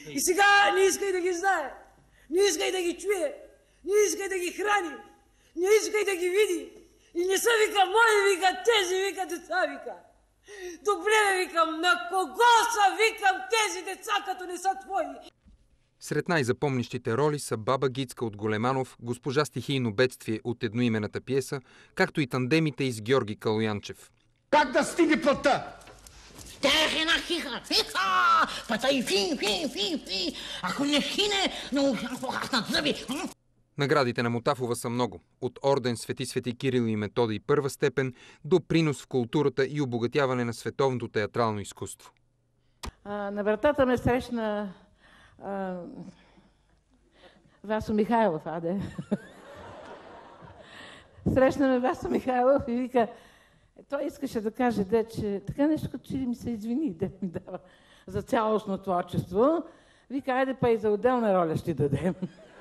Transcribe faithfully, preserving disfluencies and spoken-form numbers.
И сега не искай да ги знае, не искай да ги чуе, не искай да ги храни, не искай да ги види. И не са, вика, мои, вика, тези, вика, деца, вика. Добре, викам, на кого са, викам, тези деца, като не са твои? Сред най-запомнищите роли са баба Гицка от Големанов, госпожа Стихийно бедствие от едноимената пиеса, както и тандемите из Георги Калоянчев. Как да стине плътта? Тех една хиха, хиха, пата и фи, фи, фи, фи. Ако не хине, но хаснат зъби. Наградите на Мотафова са много. От орден Свети Свети Кирил и Методий първа степен до принос в културата и обогатяване на световното театрално изкуство. А, на вратата ме срещна а, Васо Михайлов, аде. Срещна ме Васо Михайлов и вика, той искаше да каже, де, че така нещо, като че ми се извини, де ми дава за цялостно творчество. Вика, айде па и за отделна роля ще дадем.